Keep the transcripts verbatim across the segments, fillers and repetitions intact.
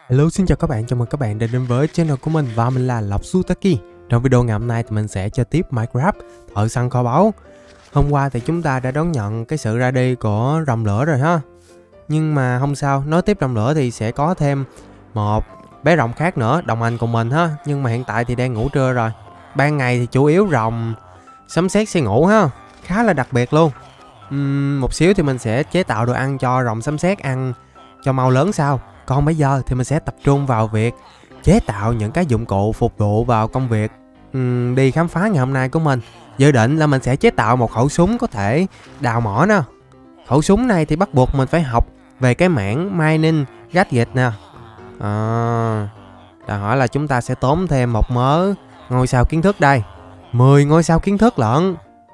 Hello, xin chào các bạn, chào mừng các bạn đã đến với channel của mình và mình là Lộc Sutaki. Trong video ngày hôm nay thì mình sẽ chơi tiếp Minecraft Thợ Săn Kho Báu. Hôm qua thì chúng ta đã đón nhận cái sự ra đi của rồng lửa rồi ha. Nhưng mà không sao, nói tiếp rồng lửa thì sẽ có thêm một bé rồng khác nữa đồng hành cùng mình ha. Nhưng mà hiện tại thì đang ngủ trưa rồi. Ban ngày thì chủ yếu rồng sấm sét sẽ ngủ ha, khá là đặc biệt luôn. uhm, Một xíu thì mình sẽ chế tạo đồ ăn cho rồng sấm sét ăn cho mau lớn sau. Còn bây giờ thì mình sẽ tập trung vào việc chế tạo những cái dụng cụ phục vụ vào công việc um, đi khám phá ngày hôm nay của mình. Dự định là mình sẽ chế tạo một khẩu súng có thể đào mỏ nè. Khẩu súng này thì bắt buộc mình phải học về cái mảng mining gadget nè. À, đòi hỏi là chúng ta sẽ tốn thêm một mớ ngôi sao kiến thức đây. mười ngôi sao kiến thức lận.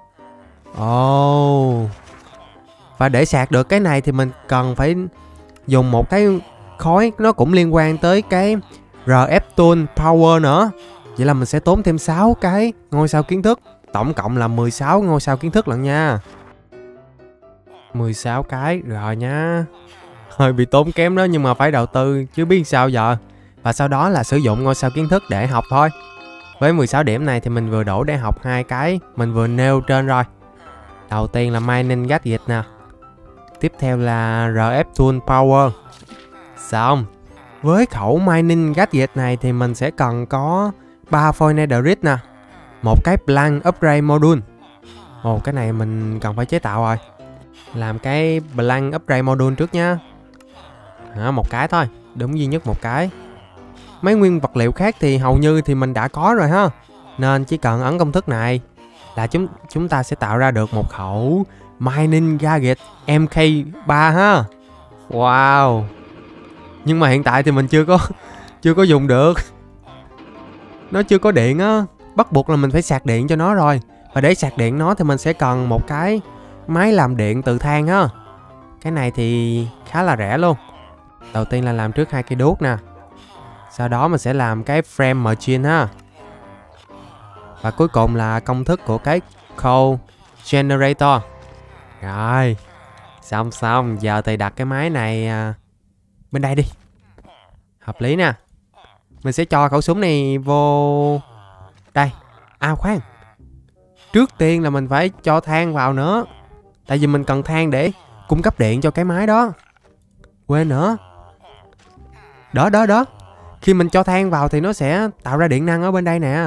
Ồ. Oh. Và để sạc được cái này thì mình cần phải dùng một cái khối nó cũng liên quan tới cái rờ ép Tool Power nữa. Vậy là mình sẽ tốn thêm sáu cái ngôi sao kiến thức. Tổng cộng là mười sáu ngôi sao kiến thức lận nha. mười sáu cái rồi nha. Hơi bị tốn kém đó nhưng mà phải đầu tư chứ biết sao giờ. Và sau đó là sử dụng ngôi sao kiến thức để học thôi. Với mười sáu điểm này thì mình vừa đủ để học hai cái mình vừa nêu trên rồi. Đầu tiên là mining gadget nè. Tiếp theo là rờ ép Tool Power. Xong. Với khẩu mining gadget này thì mình sẽ cần có ba phôi netherite nè, một cái blank upgrade module. Ồ, cái này mình cần phải chế tạo rồi. Làm cái blank upgrade module trước nha. À, một cái thôi, đúng duy nhất một cái. Mấy nguyên vật liệu khác thì hầu như thì mình đã có rồi ha. Nên chỉ cần ấn công thức này là chúng chúng ta sẽ tạo ra được một khẩu mining gadget em ca ba ha. Wow. Nhưng mà hiện tại thì mình chưa có chưa có dùng được. Nó chưa có điện á, bắt buộc là mình phải sạc điện cho nó rồi. Và để sạc điện nó thì mình sẽ cần một cái máy làm điện từ than ha. Cái này thì khá là rẻ luôn. Đầu tiên là làm trước hai cây đuốc nè. Sau đó mình sẽ làm cái frame machine ha. Và cuối cùng là công thức của cái coal generator. Rồi. Xong xong, giờ thì đặt cái máy này à, bên đây đi. Hợp lý nè. Mình sẽ cho khẩu súng này vô đây. À khoan, trước tiên là mình phải cho than vào nữa. Tại vì mình cần than để cung cấp điện cho cái máy đó. Quên nữa. Đó đó đó. Khi mình cho than vào thì nó sẽ tạo ra điện năng ở bên đây nè.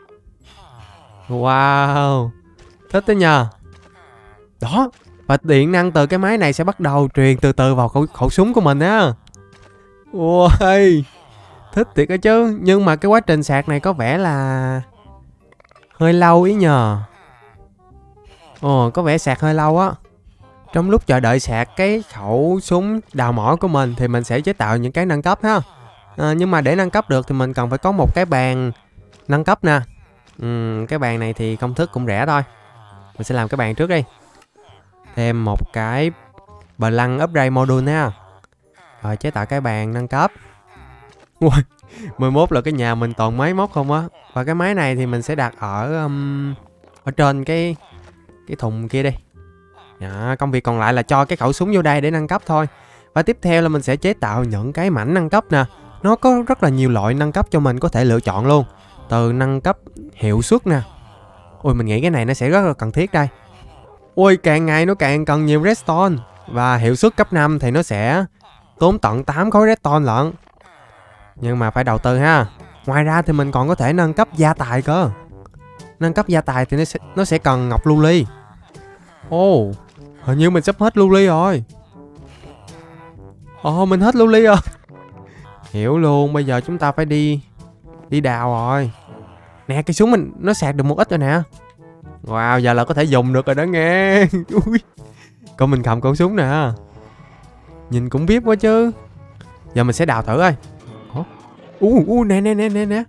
Wow. Thích đấy nhờ. Đó. Và điện năng từ cái máy này sẽ bắt đầu truyền từ từ vào khẩu, khẩu súng của mình á. Ôi, thích thiệt đó chứ. Nhưng mà cái quá trình sạc này có vẻ là hơi lâu ý nhờ. Ồ, có vẻ sạc hơi lâu á. Trong lúc chờ đợi sạc cái khẩu súng đào mỏ của mình thì mình sẽ chế tạo những cái nâng cấp ha. À, nhưng mà để nâng cấp được thì mình cần phải có một cái bàn nâng cấp nè. uhm, Cái bàn này thì công thức cũng rẻ thôi. Mình sẽ làm cái bàn trước đi. Thêm một cái blank upgrade module ha. Rồi chế tạo cái bàn nâng cấp. Ui, mười mốt là cái nhà mình toàn máy móc không á. Và cái máy này thì mình sẽ đặt ở um, ở trên cái cái thùng kia đi. Đó, công việc còn lại là cho cái khẩu súng vô đây để nâng cấp thôi. Và tiếp theo là mình sẽ chế tạo những cái mảnh nâng cấp nè. Nó có rất là nhiều loại nâng cấp cho mình có thể lựa chọn luôn. Từ nâng cấp hiệu suất nè. Ui, mình nghĩ cái này nó sẽ rất là cần thiết đây. Ui, càng ngày nó càng cần nhiều redstone. Và hiệu suất cấp năm thì nó sẽ tốn tận tám khối redstone lận. Nhưng mà phải đầu tư ha. Ngoài ra thì mình còn có thể nâng cấp gia tài cơ. Nâng cấp gia tài thì nó sẽ, nó sẽ cần ngọc lưu ly. Ồ, oh, hình như mình sắp hết lưu ly rồi. Ồ, oh, mình hết lưu ly rồi. Hiểu luôn, bây giờ chúng ta phải đi Đi đào rồi. Nè, cái súng mình nó sạc được một ít rồi nè. Wow, giờ là có thể dùng được rồi đó nghe. Ui, con mình cầm con súng nè. Nhìn cũng biết quá chứ. Giờ mình sẽ đào thử coi. Ui, ui, nè nè nè nè nè.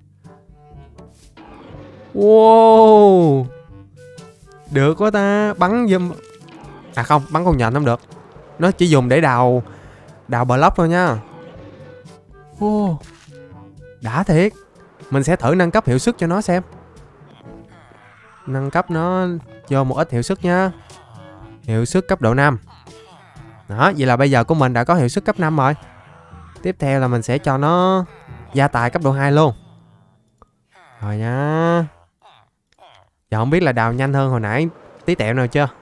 Wow. Được quá ta. Bắn giùm. À không, bắn con nhện không được. Nó chỉ dùng để đào Đào block thôi nha. Wow. Đã thiệt. Mình sẽ thử nâng cấp hiệu suất cho nó xem. Nâng cấp nó cho một ít hiệu suất nha. Hiệu suất cấp độ năm. Đó, vậy là bây giờ của mình đã có hiệu suất cấp năm rồi. Tiếp theo là mình sẽ cho nó gia tài cấp độ hai luôn. Rồi nha. Giờ không biết là đào nhanh hơn hồi nãy tí tẹo nào chưa?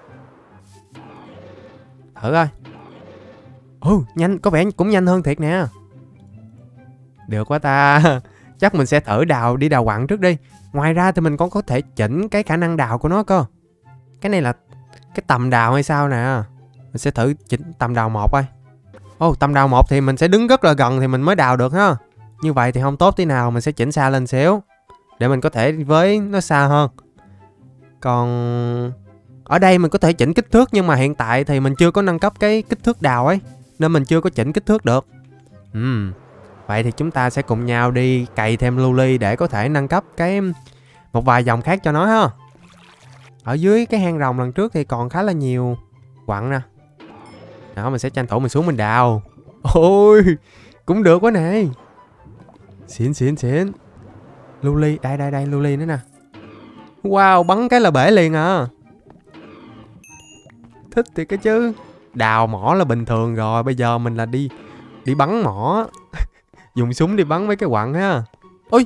Thử coi. Ồ, nhanh, có vẻ cũng nhanh hơn thiệt nè. Được quá ta. Chắc mình sẽ thử đào đi đào quặng trước đi. Ngoài ra thì mình còn có thể chỉnh cái khả năng đào của nó cơ. Cái này là cái tầm đào hay sao nè. Mình sẽ thử chỉnh tầm đào một coi. Ồ, tầm đào một thì mình sẽ đứng rất là gần thì mình mới đào được ha. Như vậy thì không tốt tí nào. Mình sẽ chỉnh xa lên xíu để mình có thể với nó xa hơn. Còn ở đây mình có thể chỉnh kích thước, nhưng mà hiện tại thì mình chưa có nâng cấp cái kích thước đào ấy, nên mình chưa có chỉnh kích thước được. uhm. Vậy thì chúng ta sẽ cùng nhau đi cày thêm lưu ly để có thể nâng cấp cái một vài dòng khác cho nó ha. Ở dưới cái hang rồng lần trước thì còn khá là nhiều quặng nè. Đó, mình sẽ tranh thủ mình xuống mình đào. Ôi, cũng được quá nè. Xịn xịn xịn. Lưu ly, đây đây đây, lưu ly nữa nè. Wow, bắn cái là bể liền à. Thích thì cái chứ. Đào mỏ là bình thường rồi, bây giờ mình là đi đi bắn mỏ. Dùng súng đi bắn mấy cái quặng ha. Ôi.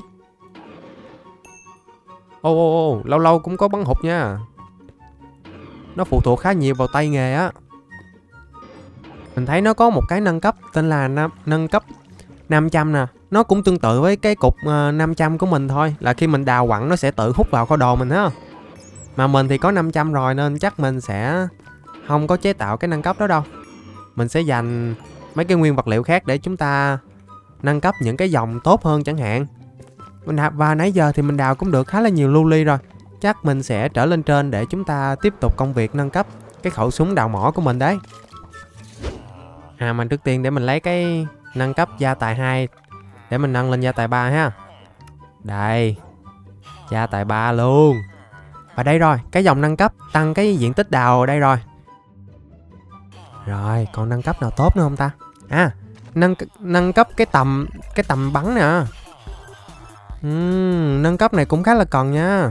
Ô ô ô, lâu lâu cũng có bắn hụt nha. Nó phụ thuộc khá nhiều vào tay nghề á. Mình thấy nó có một cái nâng cấp tên là nam, nâng cấp năm trăm nè. Nó cũng tương tự với cái cục uh, năm trăm của mình thôi. Là khi mình đào quặng nó sẽ tự hút vào kho đồ mình ha. Mà mình thì có năm trăm rồi nên chắc mình sẽ không có chế tạo cái nâng cấp đó đâu. Mình sẽ dành mấy cái nguyên vật liệu khác để chúng ta nâng cấp những cái dòng tốt hơn chẳng hạn. Và nãy giờ thì mình đào cũng được khá là nhiều lưu ly rồi. Chắc mình sẽ trở lên trên để chúng ta tiếp tục công việc nâng cấp cái khẩu súng đào mỏ của mình đấy. À mà trước tiên để mình lấy cái nâng cấp gia tài hai để mình nâng lên gia tài ba ha. Đây. Gia tài ba luôn. Và đây rồi, cái dòng nâng cấp tăng cái diện tích đào ở đây rồi. Rồi, còn nâng cấp nào tốt nữa không ta? À, nâng nâng cấp cái tầm cái tầm bắn nè. Uhm, nâng cấp này cũng khá là cần nha.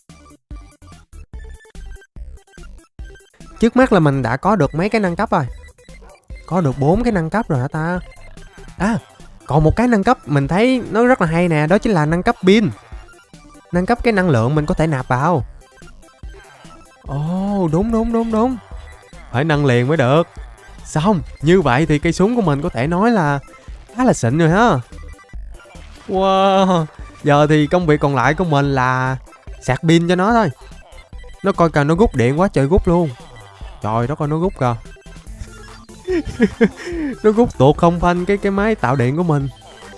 Trước mắt là mình đã có được mấy cái nâng cấp rồi. Có được bốn cái nâng cấp rồi hả ta? À, còn một cái nâng cấp mình thấy nó rất là hay nè, đó chính là nâng cấp pin. Nâng cấp cái năng lượng mình có thể nạp vào. Ồ, oh, đúng đúng đúng đúng. Phải nâng liền mới được. Xong, như vậy thì cây súng của mình có thể nói là khá là xịn rồi ha. Wow, giờ thì công việc còn lại của mình là sạc pin cho nó thôi. Nó coi kìa, nó rút điện quá trời rút luôn. Trời đất ơi, nó rút kìa. Nó rút tuột không phanh cái cái máy tạo điện của mình.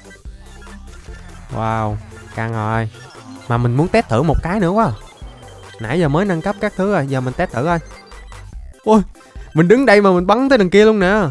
Wow, căng rồi. Mà mình muốn test thử một cái nữa quá. Nãy giờ mới nâng cấp các thứ rồi, giờ mình test thử coi. Ôi, mình đứng đây mà mình bắn tới đằng kia luôn nè.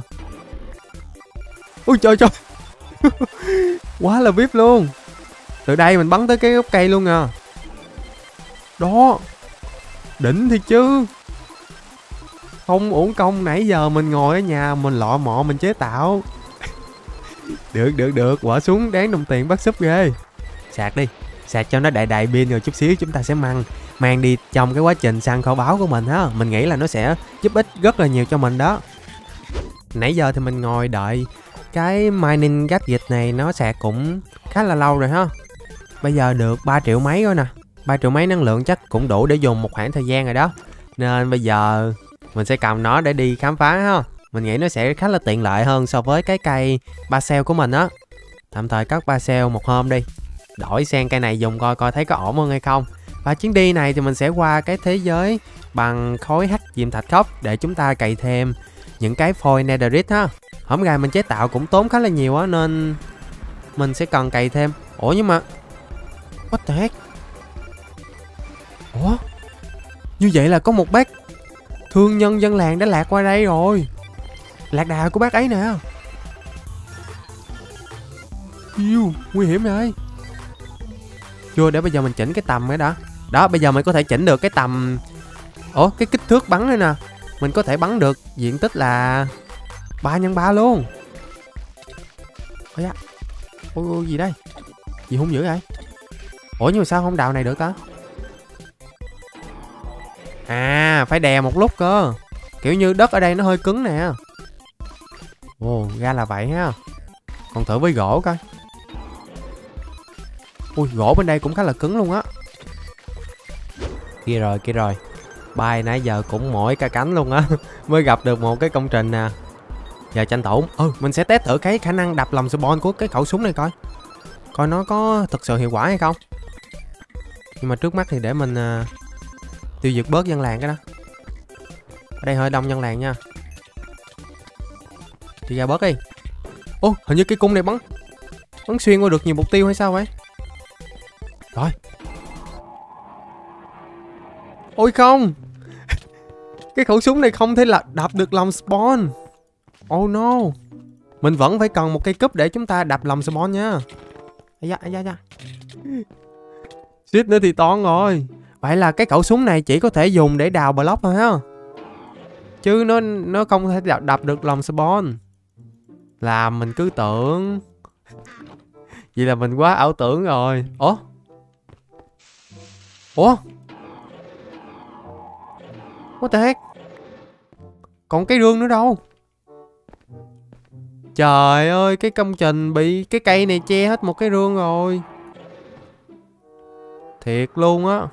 Ôi trời trời. Quá là vip luôn. Từ đây mình bắn tới cái gốc cây luôn nè. Đó. Đỉnh thì chứ. Không uổng công nãy giờ mình ngồi ở nhà mình lọ mọ mình chế tạo. Được được được, quả súng đáng đồng tiền bắt súp ghê. Sạc đi, sạc cho nó đại đại pin rồi chút xíu chúng ta sẽ mang mang đi trong cái quá trình săn kho báu của mình ha. Mình nghĩ là nó sẽ giúp ích rất là nhiều cho mình đó. Nãy giờ thì mình ngồi đợi cái mining gadget này nó sạc cũng khá là lâu rồi ha. Bây giờ được ba triệu mấy rồi nè. ba triệu mấy năng lượng chắc cũng đủ để dùng một khoảng thời gian rồi đó. Nên bây giờ mình sẽ cầm nó để đi khám phá ha. Mình nghĩ nó sẽ khá là tiện lợi hơn so với cái cây Parcel của mình á. Tạm thời cất Parcel một hôm đi. Đổi sang cây này dùng coi coi thấy có ổn hơn hay không. Và chuyến đi này thì mình sẽ qua cái thế giới bằng khối hắc diệm thạch khốc để chúng ta cày thêm những cái phôi netherite ha. Hổm gà mình chế tạo cũng tốn khá là nhiều á nên mình sẽ cần cày thêm. Ủa nhưng mà what the heck? Ủa? Như vậy là có một bác thương nhân dân làng đã lạc qua đây rồi. Lạc đà của bác ấy nè. Yêu, nguy hiểm này. Chưa, để bây giờ mình chỉnh cái tầm ấy đã. Đó, bây giờ mình có thể chỉnh được cái tầm. Ủa, cái kích thước bắn này nè. Mình có thể bắn được diện tích là ba nhân ba luôn. Ôi da. Ôi, ôi gì đây? Gì hung dữ vậy? Ủa nhưng mà sao không đào này được ta? À, phải đè một lúc cơ. Kiểu như đất ở đây nó hơi cứng nè. Ồ, ra là vậy ha. Còn thử với gỗ coi. Ui, gỗ bên đây cũng khá là cứng luôn á. Kia rồi, kia rồi. Bay nãy giờ cũng mỏi cả cánh luôn á. Mới gặp được một cái công trình nè. Giờ tranh thủ. Ừ, mình sẽ test thử cái khả năng đập lòng spawn của cái khẩu súng này coi. Coi nó có thực sự hiệu quả hay không. Nhưng mà trước mắt thì để mình uh, tiêu diệt bớt dân làng cái đó. Ở đây hơi đông dân làng nha. Đi ra bớt đi. Ô, hình như cái cung này bắn bắn xuyên qua được nhiều mục tiêu hay sao vậy? Rồi. Ôi không. Cái khẩu súng này không thể là đập được lòng spawn. Oh no. Mình vẫn phải cần một cây cúp để chúng ta đập lòng spawn nha. Ây da, ây da, ây da. Shit nữa thì toan rồi. Vậy là cái khẩu súng này chỉ có thể dùng để đào block thôi ha. Chứ nó nó không thể đập, đập được lòng spawn. Là mình cứ tưởng. Vậy là mình quá ảo tưởng rồi. Ủa? Ủa? What the heck? Còn cái rương nữa đâu? Trời ơi, cái công trình bị cái cây này che hết một cái rương rồi. Thiệt luôn á.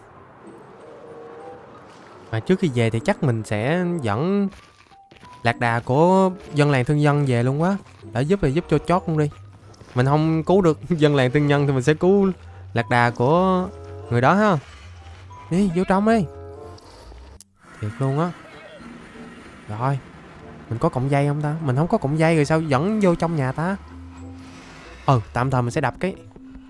Mà trước khi về thì chắc mình sẽ dẫn lạc đà của dân làng thương nhân về luôn quá. Đã giúp thì giúp cho chót luôn đi. Mình không cứu được dân làng thương nhân thì mình sẽ cứu lạc đà của người đó ha. Đi, vô trong đi. Thiệt luôn á. Rồi. Mình có cọng dây không ta? Mình không có cọng dây rồi sao dẫn vô trong nhà ta? Ừ, tạm thời mình sẽ đập cái.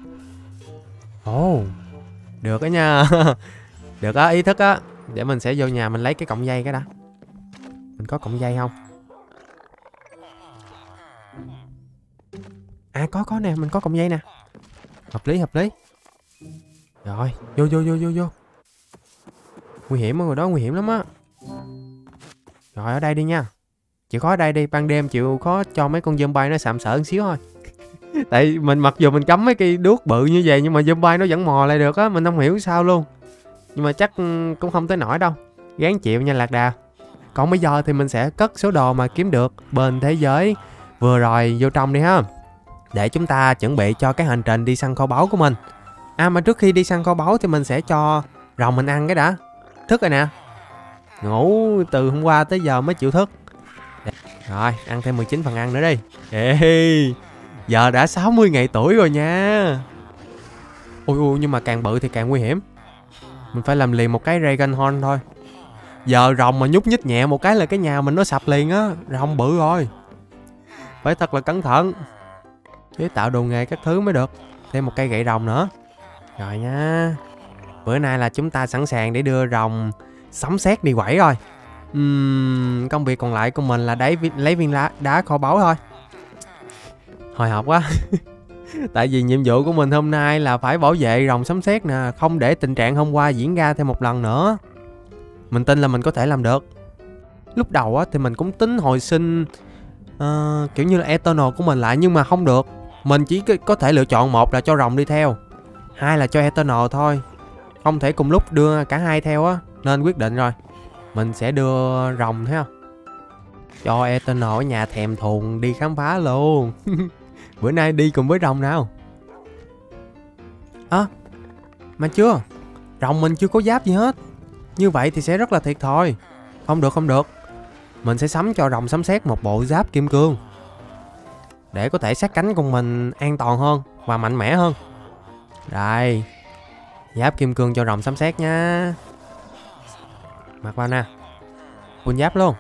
Ồ, oh, được đó nha. Được á, ý thức á. Để mình sẽ vô nhà mình lấy cái cọng dây cái đã. Mình có cọng dây không? À có có nè, mình có cọng dây nè. Hợp lý, hợp lý. Rồi, vô vô vô vô vô. Nguy hiểm rồi đó, nguy hiểm lắm á. Rồi ở đây đi nha. Chịu khó ở đây đi, ban đêm chịu khó cho mấy con zombie nó sạm sỡ một xíu thôi. Tại mình mặc dù mình cắm mấy cây đuốc bự như vậy nhưng mà zombie nó vẫn mò lại được á, mình không hiểu sao luôn. Nhưng mà chắc cũng không tới nổi đâu. Gán chịu nha lạc đà. Còn bây giờ thì mình sẽ cất số đồ mà kiếm được bên thế giới vừa rồi vô trong đi ha. Để chúng ta chuẩn bị cho cái hành trình đi săn kho báu của mình. À mà trước khi đi săn kho báu thì mình sẽ cho rồng mình ăn cái đã. Thức rồi nè. Ngủ từ hôm qua tới giờ mới chịu thức. Rồi, ăn thêm mười chín phần ăn nữa đi. Ê, giờ đã sáu mươi ngày tuổi rồi nha. Ui ui, nhưng mà càng bự thì càng nguy hiểm. Mình phải làm liền một cái Dragon Horn thôi. Giờ rồng mà nhúc nhích nhẹ một cái là cái nhà mình nó sập liền á. Rồng bự rồi. Phải thật là cẩn thận. Chế tạo đồ nghề các thứ mới được. Thêm một cây gậy rồng nữa. Rồi nha. Bữa nay là chúng ta sẵn sàng để đưa rồng sấm sét đi quẩy rồi. Uhm, công việc còn lại của mình là đáy, lấy viên lá, đá kho báu thôi. Hồi hộp quá. Tại vì nhiệm vụ của mình hôm nay là phải bảo vệ rồng sấm sét nè. Không để tình trạng hôm qua diễn ra thêm một lần nữa. Mình tin là mình có thể làm được. Lúc đầu á thì mình cũng tính hồi sinh uh, kiểu như là Eternal của mình lại. Nhưng mà không được. Mình chỉ có thể lựa chọn một là cho rồng đi theo, hai là cho Eternal thôi. Không thể cùng lúc đưa cả hai theo á. Nên quyết định rồi, mình sẽ đưa rồng thấy không. Cho Eternal ở nhà thèm thuồng đi khám phá luôn. Bữa nay đi cùng với rồng nào. Ơ à, mà chưa. Rồng mình chưa có giáp gì hết. Như vậy thì sẽ rất là thiệt thòi. Không được không được. Mình sẽ sắm cho rồng sấm sét một bộ giáp kim cương. Để có thể sát cánh cùng mình an toàn hơn và mạnh mẽ hơn. Đây. Giáp kim cương cho rồng sấm sét nha. Mặc vào nè. Full giáp luôn.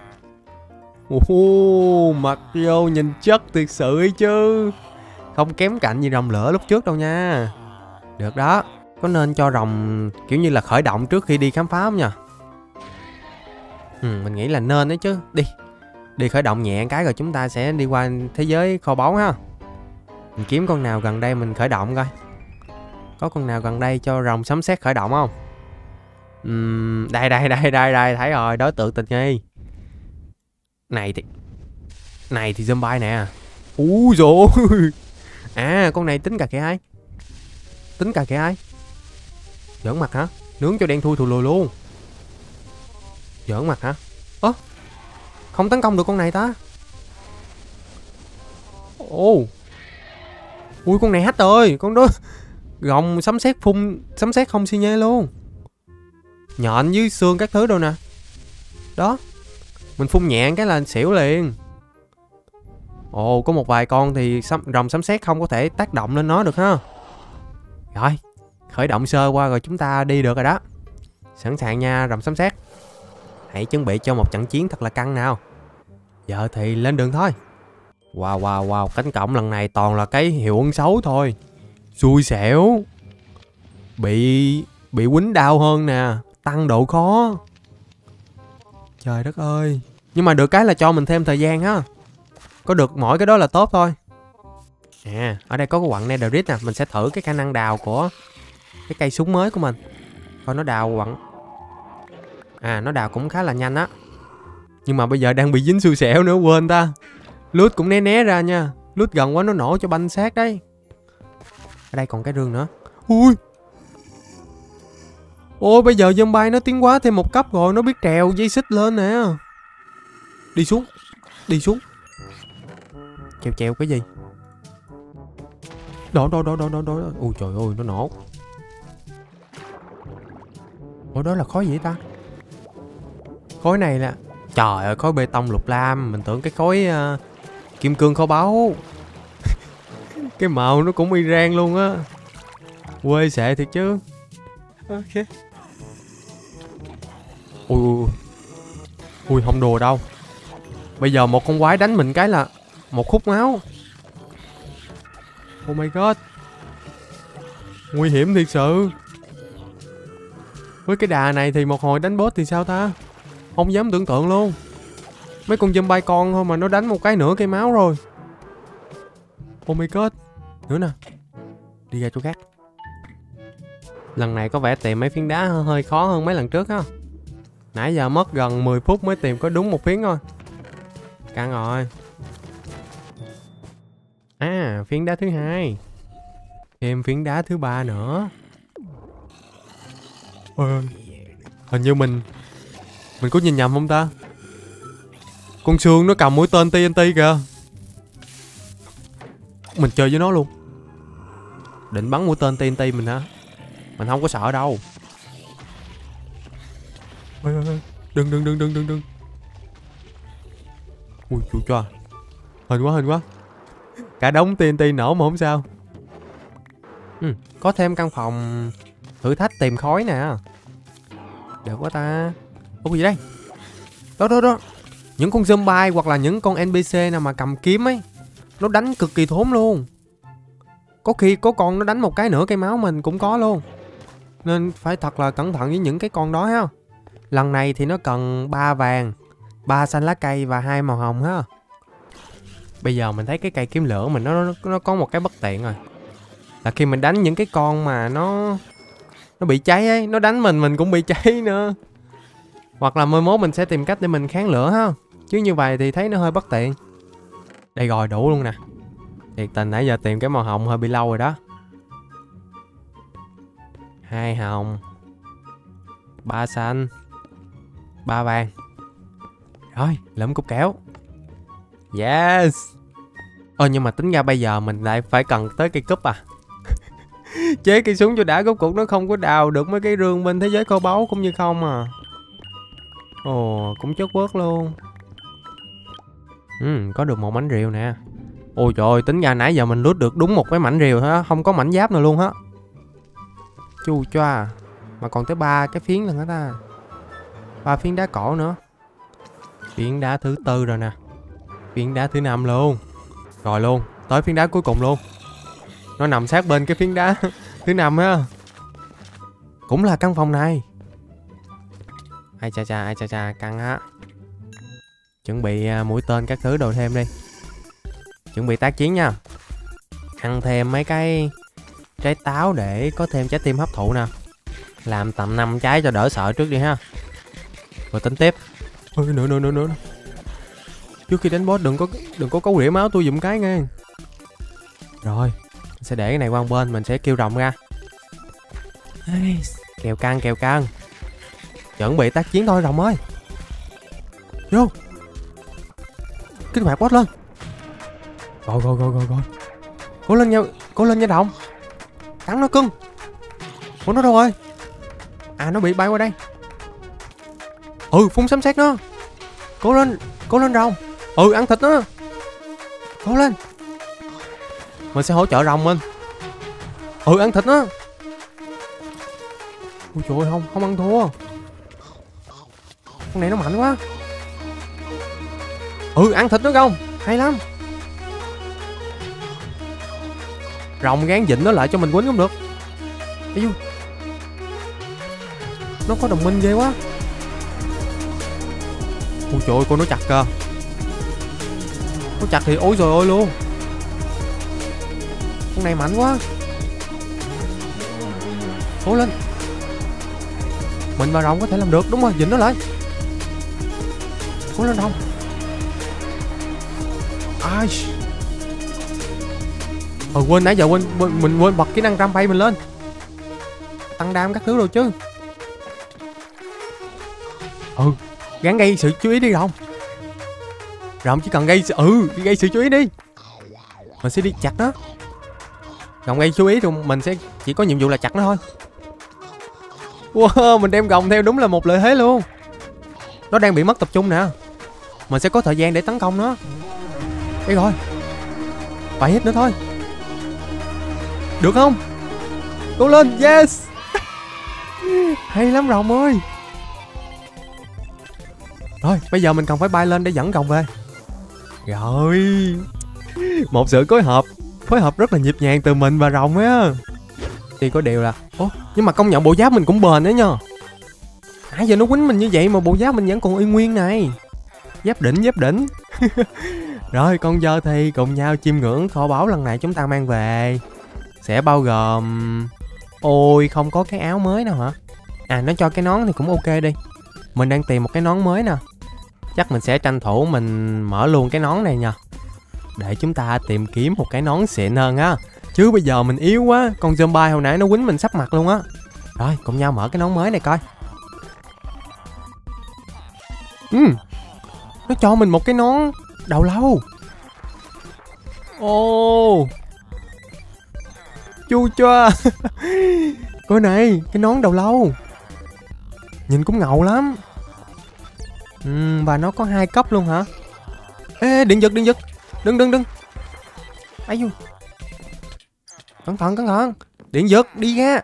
Ồ, mặc vô nhìn chất thiệt sự ấy chứ. Không kém cạnh gì rồng lửa lúc trước đâu nha. Được đó. Có nên cho rồng kiểu như là khởi động trước khi đi khám phá không nhỉ? Ừ, mình nghĩ là nên đấy chứ. Đi. Đi khởi động nhẹ cái rồi chúng ta sẽ đi qua thế giới kho báu ha. Mình kiếm con nào gần đây mình khởi động coi. Có con nào gần đây cho rồng sấm sét khởi động không? Uhm, đây đây đây đây đây, thấy rồi, đối tượng tình nghi. Này thì này thì zombie nè. Úi dồi. À con này tính cà kệ ai? Tính cà kệ ai? Giỡn mặt hả? Nướng cho đen thui thù lùi luôn. Giỡn mặt hả? Ơ, không tấn công được con này ta. Ồ, Ui con này hack rồi. Con đó gồng sấm sét phun sấm sét không xi nhê luôn. Nhện với xương các thứ đâu nè. Đó. Mình phun nhẹ cái là xỉu liền. Ồ, có một vài con thì sấm, rồng sấm sét không có thể tác động lên nó được ha. Rồi, khởi động sơ qua rồi chúng ta đi được rồi đó. Sẵn sàng nha rồng sấm sét. Hãy chuẩn bị cho một trận chiến thật là căng nào. Giờ thì lên đường thôi. Wow wow wow, cánh cổng lần này toàn là cái hiệu ứng xấu thôi. Xui xẻo. Bị bị quýnh đau hơn nè, tăng độ khó. Trời đất ơi. Nhưng mà được cái là cho mình thêm thời gian á. Có được mỗi cái đó là tốt thôi. À, ở đây có cái quặng netherite nè, mình sẽ thử cái khả năng đào của cái cây súng mới của mình. Coi nó đào quặng. À, nó đào cũng khá là nhanh á. Nhưng mà bây giờ đang bị dính xui xẻo nữa, quên ta. Lút cũng né né ra nha. Lút gần quá nó nổ cho banh xác đấy. Ở đây còn cái rương nữa. Ui. Ôi bây giờ zombie nó tiến hóa thêm một cấp rồi. Nó biết trèo dây xích lên nè. Đi xuống. Đi xuống. Trèo trèo cái gì? Đó đó đó đó đó đó. Ui trời ơi nó nổ. Ủa đó là khối gì ta? Khối này là... Trời ơi khối bê tông lục lam. Mình tưởng cái khối uh, kim cương kho báu. Cái màu nó cũng y rang luôn á. Quê xệ thiệt chứ. Ok. Ui ui ui không đùa đâu. Bây giờ một con quái đánh mình cái là một khúc máu. Oh my god. Nguy hiểm thiệt sự. Với cái đà này thì một hồi đánh boss thì sao ta? Không dám tưởng tượng luôn. Mấy con zombie con thôi mà nó đánh một cái nửa cây máu rồi. Oh my god. Nữa nè. Đi ra chỗ khác. Lần này có vẻ tìm mấy phiến đá hơi khó hơn mấy lần trước ha. Nãy giờ mất gần mười phút mới tìm có đúng một phiến thôi. Căng rồi. À, phiến đá thứ hai. Thêm phiến đá thứ ba nữa. Ôi, hình như mình Mình có nhìn nhầm không ta? Con Sương nó cầm mũi tên tê en tê kìa. Mình chơi với nó luôn. Định bắn mũi tên tê en tê mình hả? Mình không có sợ đâu. Đừng đừng đừng đừng đừng đừng. Ui chú cho. Hình quá hình quá. Cả đống tê en tê nổ mà không sao. Ừ, có thêm căn phòng thử thách tìm khói nè. Được quá ta. Ủa gì đây? Đó đó đó. Những con zombie hoặc là những con en pê xê nào mà cầm kiếm ấy, nó đánh cực kỳ thốn luôn. Có khi có con nó đánh một cái nửa cây máu mình cũng có luôn. Nên phải thật là cẩn thận với những cái con đó ha. Lần này thì nó cần ba vàng, ba xanh lá cây và hai màu hồng ha. Bây giờ mình thấy cái cây kiếm lửa mình nó, nó nó có một cái bất tiện rồi. Là khi mình đánh những cái con mà nó nó bị cháy ấy, nó đánh mình mình cũng bị cháy nữa. Hoặc là mai mốt mình sẽ tìm cách để mình kháng lửa ha. Chứ như vậy thì thấy nó hơi bất tiện. Đây rồi đủ luôn nè. Thiệt tình nãy giờ tìm cái màu hồng hơi bị lâu rồi đó. Hai hồng, ba xanh, ba vàng. Rồi lượm cục kẹo. Yes. Ơ nhưng mà tính ra bây giờ mình lại phải cần tới cây cúp à. Chế cây súng cho đã, rốt cuộc nó không có đào được mấy cái rương bên thế giới kho báu cũng như không à. Ồ cũng chất bớt luôn. Ừ có được một mảnh rìu nè. Ôi trời ơi, tính ra nãy giờ mình lướt được đúng một cái mảnh rìu thôi á, không có mảnh giáp nào luôn á. Chu choa. Mà còn tới ba cái phiến lần đó ta. Ba phiến đá cỏ nữa. Phiến đá thứ tư rồi nè. Phiến đá thứ năm luôn. Rồi luôn, tới phiến đá cuối cùng luôn. Nó nằm sát bên cái phiến đá thứ năm á. Cũng là căn phòng này. Ai cha cha, ai cha cha, căng á. Chuẩn bị uh, mũi tên các thứ đồ thêm đi. Chuẩn bị tác chiến nha. Ăn thêm mấy cái trái táo để có thêm trái tim hấp thụ nè. Làm tầm năm trái cho đỡ sợ trước đi ha. Rồi tính tiếp. Ôi, nữa nữa nữa nữa. Trước khi đánh boss đừng có đừng có cấu rỉa máu tôi giùm cái nghe. Rồi, mình sẽ để cái này qua một bên, mình sẽ kêu rồng ra. Kèo căng kèo căng. Chuẩn bị tác chiến thôi rồng ơi. Vô. Kích hoạt boss lên. Rồi rồi rồi rồi rồi. Cố lên nha, cố lên nha Rồng. Cắn nó cưng. Ủa nó đâu rồi? À nó bị bay qua đây. Ừ phun sấm sét nó. Cố lên, cố lên Rồng. Ừ ăn thịt nó. Cố lên. Mình sẽ hỗ trợ Rồng mình. Ừ ăn thịt nó. Ôi trời ơi, không, không ăn thua. Con này nó mạnh quá. Ừ ăn thịt nó không? Hay lắm. Rồng gán dịnh nó lại cho mình quýnh cũng được. Ây, nó có đồng minh ghê quá. Ôi trời ơi, con nó chặt kìa. Nó chặt thì ôi trời ơi luôn. Con này mạnh quá. Cố lên. Mình và Rồng có thể làm được. Đúng rồi, dịnh nó lại. Cố lên Rồng. Ai. Ờ quên, nãy giờ quên, quên mình quên bật kỹ năng ram bay mình lên. Tăng đam các thứ rồi chứ. Ừ gắng gây sự chú ý đi Rồng. Rồng chỉ cần gây ừ gây sự chú ý đi. Mình sẽ đi chặt nó. Rồng gây chú ý rồi mình sẽ chỉ có nhiệm vụ là chặt nó thôi. Wow, mình đem Rồng theo đúng là một lợi thế luôn. Nó đang bị mất tập trung nè. Mình sẽ có thời gian để tấn công nó. Đây rồi. Vài hit nữa thôi. Được không? Cố lên, yes. Hay lắm Rồng ơi. Rồi, bây giờ mình cần phải bay lên để dẫn Rồng về. Rồi. Một sự phối hợp Phối hợp rất là nhịp nhàng từ mình và Rồng á. Thì có điều là ủa, nhưng mà công nhận bộ giáp mình cũng bền đấy nha. Nãy giờ nó quýnh mình như vậy mà bộ giáp mình vẫn còn y nguyên này. Giáp đỉnh, giáp đỉnh. Rồi, còn giờ thì cùng nhau chiêm ngưỡng kho báu lần này chúng ta mang về. Sẽ bao gồm... Ôi, không có cái áo mới nào hả? À, nó cho cái nón thì cũng ok đi. Mình đang tìm một cái nón mới nè. Chắc mình sẽ tranh thủ mình mở luôn cái nón này nha. Để chúng ta tìm kiếm một cái nón xịn hơn á. Chứ bây giờ mình yếu quá. Con zombie hồi nãy nó quýnh mình sắp mặt luôn á. Rồi, cùng nhau mở cái nón mới này coi. Ừm, nó cho mình một cái nón đầu lâu. Ồ, chu choa. Coi này, cái nón đầu lâu. Nhìn cũng ngầu lắm. Ừm, và nó có hai cấp luôn hả? Ê, điện giật, điện giật. Đừng, đừng, đừng. Ấy du. Cẩn thận, cẩn thận. Điện giật, đi ra.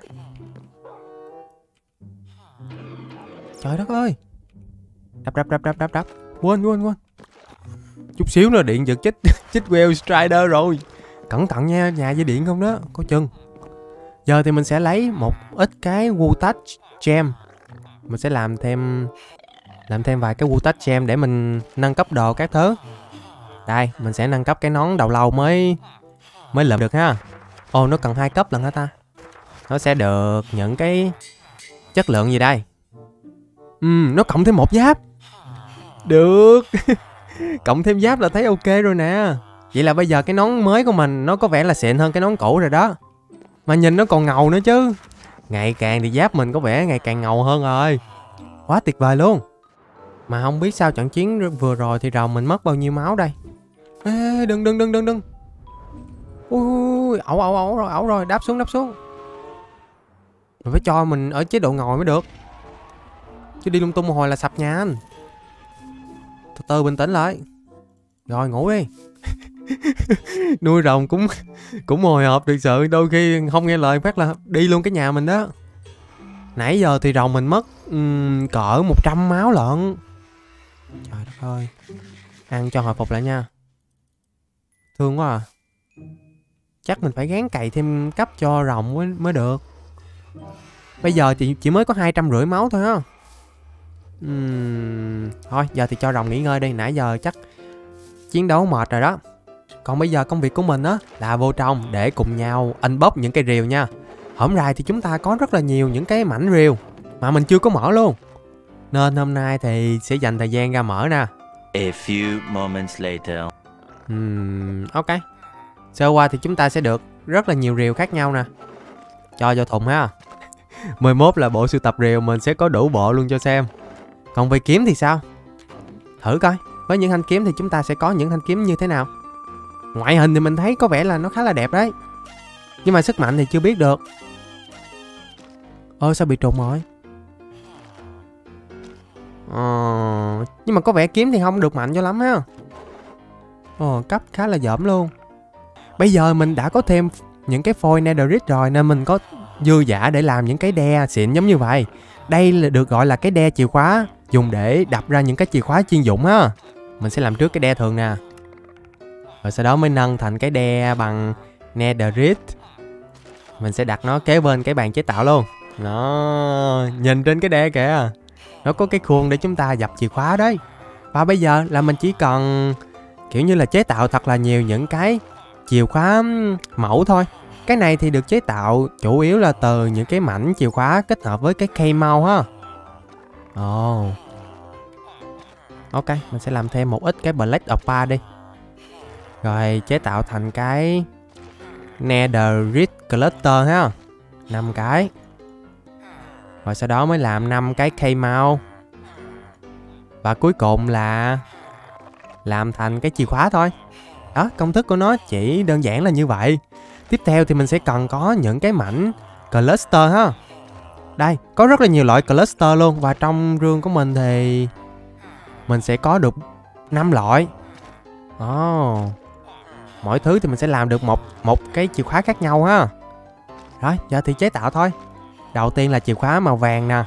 Trời đất ơi. Đập, đập, đập, đập, đập, đập. Quên, quên, quên. Chút xíu nữa điện giật chết chết Well Strider rồi. Cẩn thận nha, nhà dây điện không đó, có chừng. Giờ thì mình sẽ lấy một ít cái Wu Touch Gem. Mình sẽ làm thêm Làm thêm vài cái Wu Touch Gem để mình nâng cấp đồ các thứ. Đây, mình sẽ nâng cấp cái nón đầu lâu mới Mới lượm được ha. Ồ, nó cần hai cấp lần hả ta? Nó sẽ được những cái chất lượng gì đây? Ừm, nó cộng thêm một giáp. Được. Cộng thêm giáp là thấy ok rồi nè. Vậy là bây giờ cái nón mới của mình nó có vẻ là xịn hơn cái nón cũ rồi đó. Mà nhìn nó còn ngầu nữa chứ. Ngày càng thì giáp mình có vẻ ngày càng ngầu hơn rồi. Quá tuyệt vời luôn. Mà không biết sao trận chiến vừa rồi thì Rồng mình mất bao nhiêu máu đây. Ê, đừng đừng đừng đừng đừng. Ui, ẩu ẩu ẩu rồi, ẩu rồi, đáp xuống đáp xuống. Mình phải cho mình ở chế độ ngồi mới được. Chứ đi lung tung một hồi là sập nhà anh. Từ từ bình tĩnh lại. Rồi ngủ đi. Nuôi Rồng cũng cũng hồi hộp thực sự. Đôi khi không nghe lời phát là đi luôn cái nhà mình đó. Nãy giờ thì Rồng mình mất um, cỡ một trăm máu lận. Trời đất ơi. Ăn cho hồi phục lại nha. Thương quá à. Chắc mình phải gán cày thêm cấp cho Rồng mới, mới được. Bây giờ thì chỉ mới có hai trăm rưỡi máu thôi á. uhm, Thôi giờ thì cho Rồng nghỉ ngơi đi. Nãy giờ chắc chiến đấu mệt rồi đó. Còn bây giờ công việc của mình á là vô trong để cùng nhau unbox những cây rìu nha. Hổm rày thì chúng ta có rất là nhiều những cái mảnh rìu mà mình chưa có mở luôn. Nên hôm nay thì sẽ dành thời gian ra mở nè. A few moments later. uhm, Ok. Sơ qua thì chúng ta sẽ được rất là nhiều rìu khác nhau nè. Cho vô thùng ha. mười mốt là bộ sưu tập rìu mình sẽ có đủ bộ luôn cho xem. Còn về kiếm thì sao? Thử coi. Với những thanh kiếm thì chúng ta sẽ có những thanh kiếm như thế nào. Ngoại hình thì mình thấy có vẻ là nó khá là đẹp đấy. Nhưng mà sức mạnh thì chưa biết được. Ơ sao bị trùng rồi? Ờ, nhưng mà có vẻ kiếm thì không được mạnh cho lắm ha. Ờ, cấp khá là dởm luôn. Bây giờ mình đã có thêm những cái phôi netherite rồi nên mình có dư dả để làm những cái đe xịn giống như vậy. Đây là được gọi là cái đe chìa khóa, dùng để đập ra những cái chìa khóa chuyên dụng á. Mình sẽ làm trước cái đe thường nè. Rồi sau đó mới nâng thành cái đe bằng netherite. Mình sẽ đặt nó kế bên cái bàn chế tạo luôn. Nó nhìn trên cái đe kìa, nó có cái khuôn để chúng ta dập chìa khóa đấy. Và bây giờ là mình chỉ cần kiểu như là chế tạo thật là nhiều những cái chìa khóa mẫu thôi. Cái này thì được chế tạo chủ yếu là từ những cái mảnh chìa khóa kết hợp với cái cây mau ha. Ồ oh. Ok, mình sẽ làm thêm một ít cái Black Opal đi. Rồi chế tạo thành cái netherite cluster ha. năm cái. Rồi sau đó mới làm năm cái cây mau. Và cuối cùng là làm thành cái chìa khóa thôi. Đó, công thức của nó chỉ đơn giản là như vậy. Tiếp theo thì mình sẽ cần có những cái mảnh cluster ha. Đây, có rất là nhiều loại cluster luôn. Và trong rương của mình thì mình sẽ có được năm loại. Oh. Mỗi thứ thì mình sẽ làm được một một cái chìa khóa khác nhau ha. Rồi, giờ thì chế tạo thôi. Đầu tiên là chìa khóa màu vàng nè.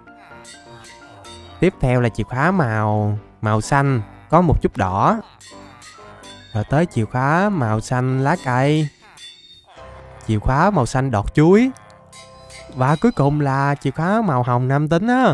Tiếp theo là chìa khóa màu màu xanh có một chút đỏ. Rồi tới chìa khóa màu xanh lá cây. Chìa khóa màu xanh đọt chuối. Và cuối cùng là chìa khóa màu hồng nam tính á.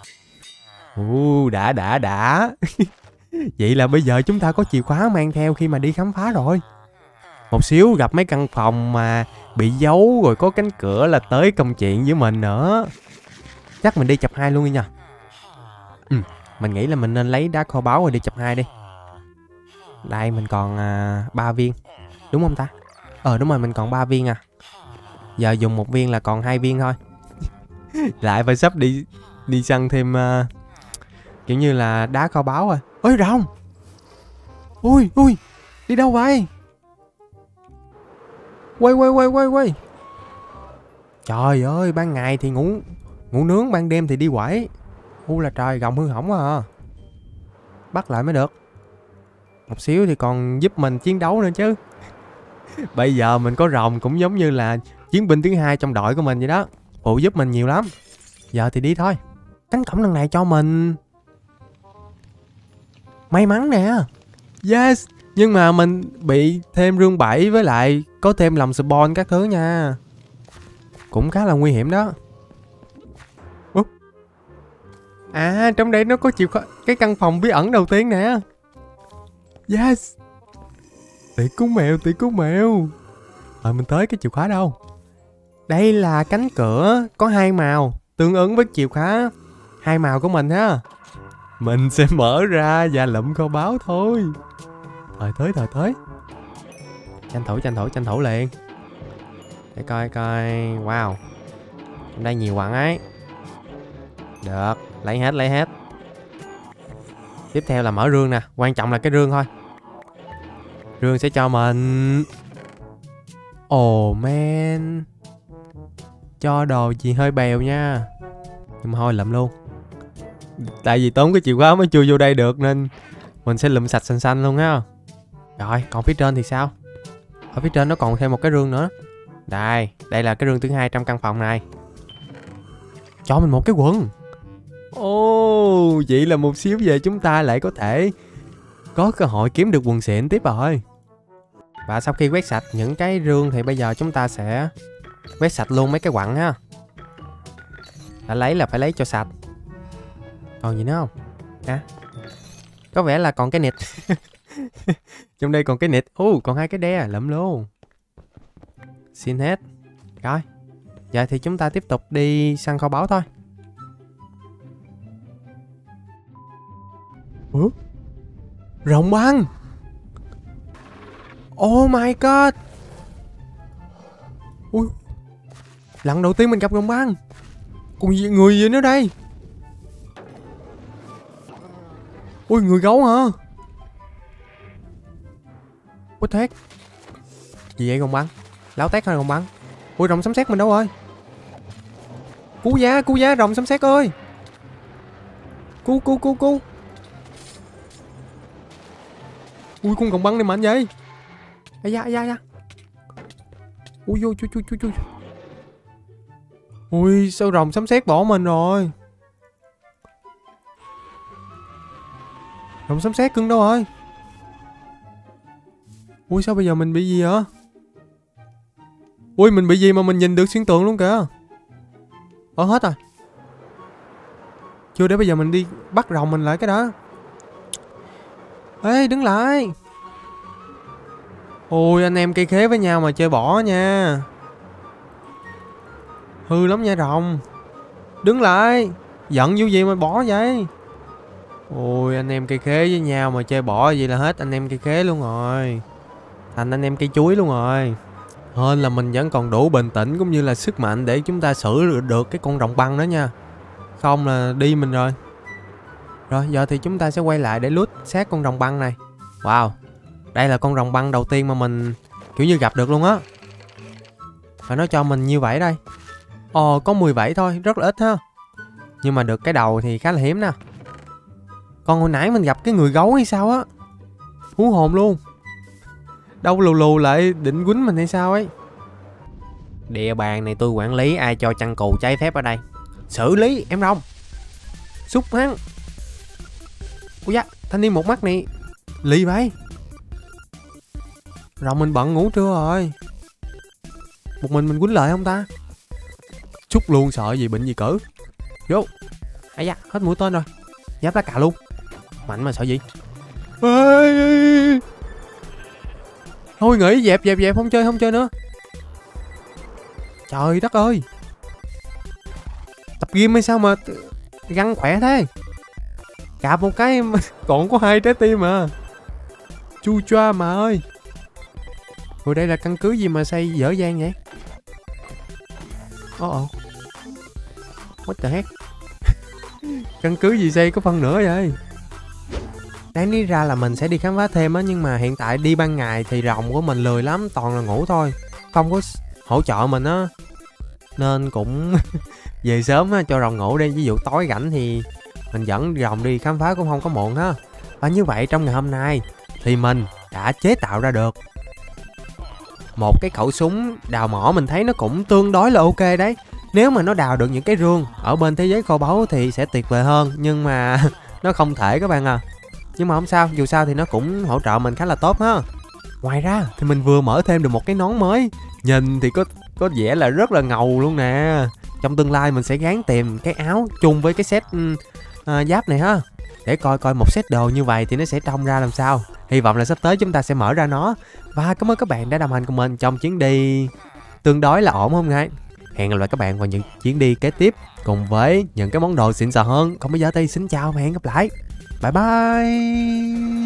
Ù, đã đã đã. Vậy là bây giờ chúng ta có chìa khóa mang theo khi mà đi khám phá rồi. Một xíu gặp mấy căn phòng mà bị giấu rồi có cánh cửa là tới công chuyện với mình nữa. Chắc mình đi chập hai luôn đi nha. Ừ, mình nghĩ là mình nên lấy đá kho báu rồi đi chập hai đi. Đây mình còn à, ba viên. Đúng không ta? Ờ đúng rồi, mình còn ba viên à. Giờ dùng một viên là còn hai viên thôi. Lại phải sắp đi đi săn thêm uh, kiểu như là đá kho báu rồi. Ôi rồng. Ui ui, đi đâu vậy? Quay quay quay quay quay. Trời ơi, ban ngày thì ngủ ngủ nướng, ban đêm thì đi quẩy. U là trời, gồng hư hỏng quá à. Bắt lại mới được. Một xíu thì còn giúp mình chiến đấu nữa chứ. Bây giờ mình có rồng cũng giống như là chiến binh thứ hai trong đội của mình vậy đó. Phụ giúp mình nhiều lắm. Giờ thì đi thôi. Cánh cổng lần này cho mình may mắn nè. Yes. Nhưng mà mình bị thêm rương bảy với lại có thêm lòng spawn các thứ nha. Cũng khá là nguy hiểm đó. Ủa? À, trong đây nó có chìa khóa cái căn phòng bí ẩn đầu tiên nè. Yes. Tỷ cú mèo, tỷ cú mèo. Rồi mình tới cái chìa khóa đâu? Đây là cánh cửa có hai màu, tương ứng với chìa khóa hai màu của mình ha. Mình sẽ mở ra và lụm kho báu thôi. Thời tới, thời tới. Tranh thủ, tranh thủ, tranh thủ liền. Để coi coi. Wow, trong đây nhiều quặng ấy. Được, lấy hết, lấy hết. Tiếp theo là mở rương nè. Quan trọng là cái rương thôi. Rương sẽ cho mình... Oh man, cho đồ gì hơi bèo nha. Nhưng mà thôi lụm luôn. Tại vì tốn cái chìa khóa mới chui vô đây được nên mình sẽ lụm sạch xanh xanh luôn ha. Rồi, còn phía trên thì sao? Ở phía trên nó còn thêm một cái rương nữa. Đây, đây là cái rương thứ hai trong căn phòng này. Cho mình một cái quần. Ồ, oh, vậy là một xíu về chúng ta lại có thể có cơ hội kiếm được quần xịn tiếp rồi. Và sau khi quét sạch những cái rương thì bây giờ chúng ta sẽ quét sạch luôn mấy cái quặng ha. Đã lấy là phải lấy cho sạch. Còn gì nữa không? À, có vẻ là còn cái nịt. Trong đây còn cái nịt. Ồ, uh, còn hai cái đe, lụm luôn. Xin hết. Rồi, giờ thì chúng ta tiếp tục đi săn kho báu thôi. Ủa? Rồng băng. Oh my god. Ui, lần đầu tiên mình gặp rồng băng. Còn gì, người gì nữa đây? Ui, người gấu hả? What the heck? Gì vậy Gồng Băng? Láo tét hay Gồng Băng? Ui rồng sấm sét mình đâu rồi? Cứu giá, cứu giá rồng sấm sét ơi. Cứu, cứu, cứu, cứu. Ui con Gồng Băng này mạnh vậy. Ây da, ây da, ây da. Ui, ui, ui, ui, ui, ui. Ui sao rồng sấm sét bỏ mình rồi. Rồng sấm sét cưng đâu rồi? Ui sao bây giờ mình bị gì hả? Ui mình bị gì mà mình nhìn được xuyên tường luôn kìa. Ờ hết rồi. Chưa, để bây giờ mình đi bắt rồng mình lại cái đó. Ê đứng lại. Ôi anh em cây khế với nhau mà chơi bỏ nha. Hư lắm nha rồng. Đứng lại. Giận vụ gì mà bỏ vậy? Ôi anh em cây khế với nhau mà chơi bỏ vậy là hết anh em cây khế luôn rồi. Thành anh em cây chuối luôn rồi. Hên là mình vẫn còn đủ bình tĩnh cũng như là sức mạnh để chúng ta xử được cái con rồng băng đó nha. Không là đi mình rồi. Rồi giờ thì chúng ta sẽ quay lại để lút xác con rồng băng này. Wow. Đây là con rồng băng đầu tiên mà mình kiểu như gặp được luôn á. Và nó cho mình như vậy đây. Ồ có mười bảy thôi, rất là ít ha. Nhưng mà được cái đầu thì khá là hiếm nè. Còn hồi nãy mình gặp cái người gấu hay sao á. Hú hồn luôn. Đâu lù lù lại định quýnh mình hay sao ấy. Địa bàn này tôi quản lý, ai cho chăn cừu trái phép ở đây. Xử lý em rồng. Xúc hắn. Ui da, thanh niên một mắt này lì vậy. Rồng mình bận ngủ trưa rồi. Một mình mình quýnh lại không ta? Xúc luôn, sợ gì bệnh gì cỡ. Vô. Ây da, hết mũi tên rồi. Giáp lá cà luôn. Mạnh mà sợ gì. Ê. Thôi nghỉ, dẹp dẹp dẹp, không chơi không chơi nữa. Trời đất ơi. Tập gym hay sao mà găng khỏe thế. Cạp một cái còn có hai trái tim mà. Chu choa mà ơi. Ủa đây là căn cứ gì mà xây dở dang vậy? Ồ ồ. What the heck? Căn cứ gì xây có phân nữa vậy? Đáng lý ra là mình sẽ đi khám phá thêm á, nhưng mà hiện tại đi ban ngày thì rồng của mình lười lắm, toàn là ngủ thôi, không có hỗ trợ mình á, nên cũng về sớm á, cho rồng ngủ đi. Ví dụ tối rảnh thì mình dẫn rồng đi khám phá cũng không có muộn ha. Và như vậy trong ngày hôm nay thì mình đã chế tạo ra được một cái khẩu súng đào mỏ. Mình thấy nó cũng tương đối là ok đấy. Nếu mà nó đào được những cái rương ở bên thế giới kho báu thì sẽ tuyệt vời hơn, nhưng mà nó không thể các bạn à. Nhưng mà không sao, dù sao thì nó cũng hỗ trợ mình khá là tốt ha. Ngoài ra thì mình vừa mở thêm được một cái nón mới. Nhìn thì có có vẻ là rất là ngầu luôn nè. Trong tương lai mình sẽ gán tìm cái áo chung với cái set uh, giáp này ha, để coi coi một set đồ như vậy thì nó sẽ trông ra làm sao. Hy vọng là sắp tới chúng ta sẽ mở ra nó. Và cảm ơn các bạn đã đồng hành cùng mình trong chuyến đi tương đối là ổn hôm nay. Hẹn gặp lại các bạn vào những chuyến đi kế tiếp cùng với những cái món đồ xịn sò hơn. Còn bây giờ thì xin chào và hẹn gặp lại. Bye bye.